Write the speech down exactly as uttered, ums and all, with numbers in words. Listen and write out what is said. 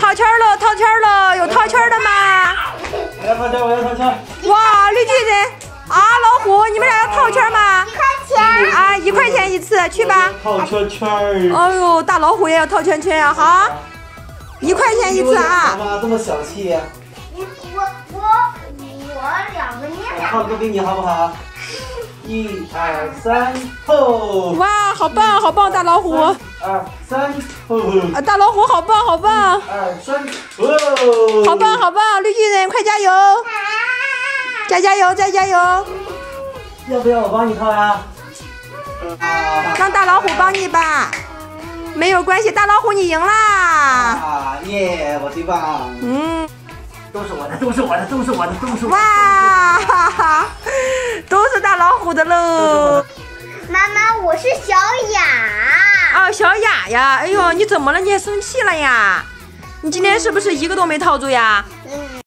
套圈了，套圈了，有套圈的吗？ 我要套圈，我要套圈。 哇，绿巨人啊，老虎，你们俩要套圈吗？ 一块钱。 啊，一块钱一次，去吧。 套圈圈。 哎呦，大老虎也要套圈圈呀，好，一块钱一次啊。 妈这么小气呀？ 我我我我两个你俩。 套都给你好不好？一二三，吼！ 哇，好棒，好棒，大老虎！ 二三，吼！ 啊，大老虎好棒，好棒！ 二三，哦！ 好棒，好棒！绿巨人，快加油！再加油，再加油！ 要不要我帮你套呀？ 让大老虎帮你吧。没有关系，大老虎你赢啦！ 啊耶！我最棒！ 嗯。 都是我的，都是我的，都是我的，都是我的！ 哇，哈哈，都是大老虎的喽！ 妈妈，我是小雅。 哦，小雅呀，哎呦，你怎么了？你也生气了呀？你今天是不是一个都没套住呀？